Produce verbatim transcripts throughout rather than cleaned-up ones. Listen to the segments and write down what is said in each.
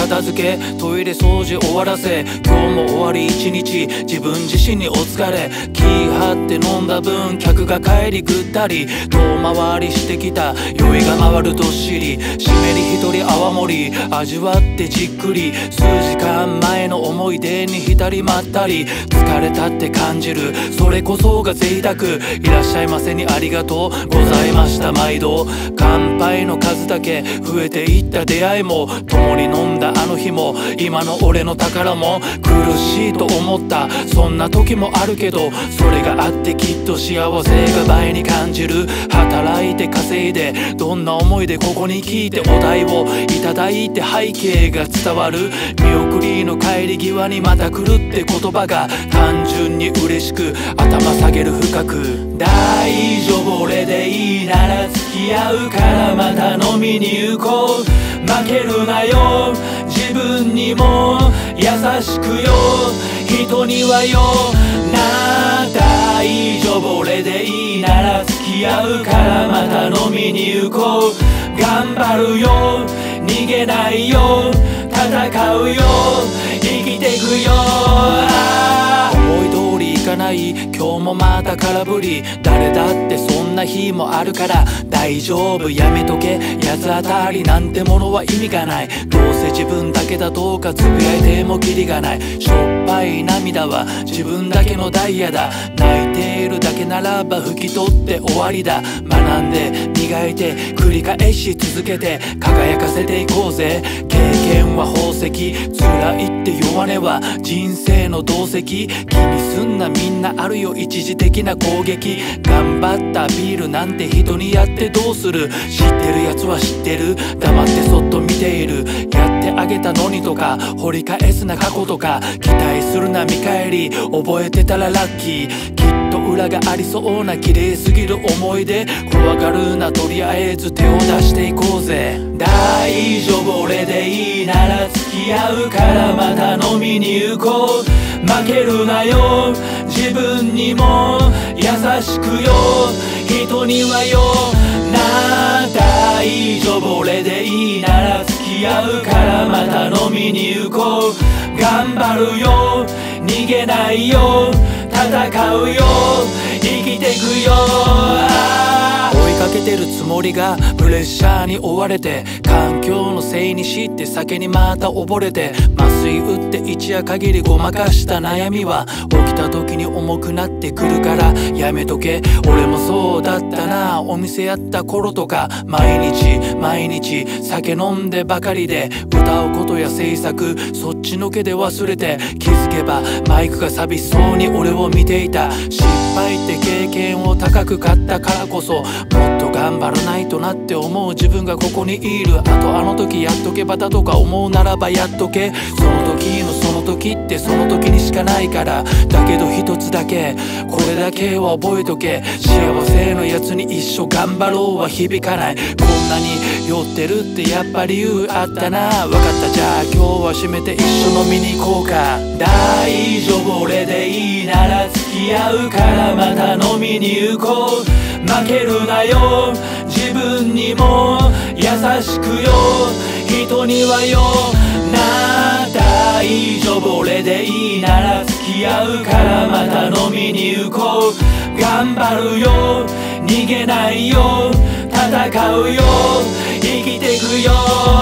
片付けトイレ掃除終わらせ、今日も終わり一日自分自身にお疲れ。気張って飲んだ分客が帰りぐったり、遠回りしてきた酔いが回るどっしり、湿り一人泡盛味わってじっくり、数時間前の思い出に浸りまったり、疲れたって感じるそれこそが贅沢。いらっしゃいませにありがとうございました毎度。乾杯の数だけ増えていった出会いも、共に飲んだあの日も今の俺の宝も、苦しいと思ったそんな時もあるけど、それがあってきっと幸せが倍に感じる。働いて稼いでどんな思いでここに聞いて、お題をいただいて背景が伝わる。見送りの帰り際にまた来るって言葉が単純に嬉しく、頭下げる深く。大丈夫俺でいいなら付き合うからまた飲みに行こう。負けるなよ自分にも優しくよ、人にはよな。大丈夫俺でいいなら付き合うからまた飲みに行こう。頑張るよ逃げないよ戦うよ生きてくよ。思い通りいかない今日もまた空振り、誰だってそんな日もあるから大丈夫やめとけ。八つ当たりなんてものは意味がない、どうせ自分だけだとかつぶやいてもキリがない。しょっぱい涙は自分だけのダイヤだ、泣いているだけならば拭き取って終わりだ。学んで磨いて繰り返し続けて輝かせていこうぜ。経験は宝石、辛いって弱音は人生の洞石。気にすんなみんなあるよ一時的な攻撃。頑張ったビールなんて人にやってどうする、知ってるやつは知ってる黙ってそっと見ている。やってあげたのにとか掘り返すな過去とか、期待するな見返り覚えてたらラッキー。きっと裏がありそうな綺麗すぎる思い出、怖がるなとりあえず手を出していこうぜ。大丈夫俺でいいなら付き合うからまた飲みに行こう。負けるなよ自分にも優しくよ人にはよな。大丈夫俺でいいなら付き合うからまた飲みに行こう。頑張るよ逃げないよ戦うよ生きてくよ。追いかけてるつもりがプレッシャーに追われて、環境のせいにして酒にまた溺れて、麻酔打って一夜限りごまかした悩みは起きた時に重くなってくるからやめとけ。俺もそうだったなお店やった頃とか、毎日毎日酒飲んでばかりで、歌うことや制作そっちのけで忘れて、気づけばマイクが寂しそうに俺を見ていた。失敗って経験を高く買ったからこそ、もっと頑張らないとなって思う自分がここにいる。あとあの時やっとけばだとか思うならばやっとけ。その時のその時ってその時にしかないから、だけど一つだけこれだけは覚えとけ。幸せのやつに一緒頑張ろうは響かない。こんなに酔ってるってやっぱ理由あったな。分かったじゃあ今日は締めて一緒飲みに行こうか。大丈夫俺でいいなら付き合うからまた飲みに行こう。負けるなよ自分にも優しくよ人にはよな。大丈夫俺でいいなら付き合うからまた飲みに行こう。頑張るよ逃げないよ戦うよ生きてくよ。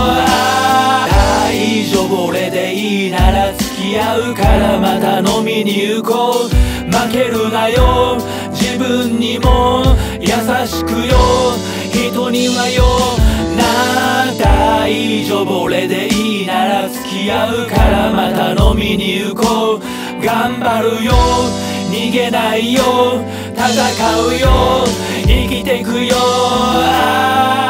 大丈夫俺でいいなら付き合うからまた飲みに行こう。負けるなよ自分にも優しくよ人にはよな。大丈夫俺でいいなら付き合うからまた飲みに行こう。頑張るよ逃げないよ戦うよ生きてくよ。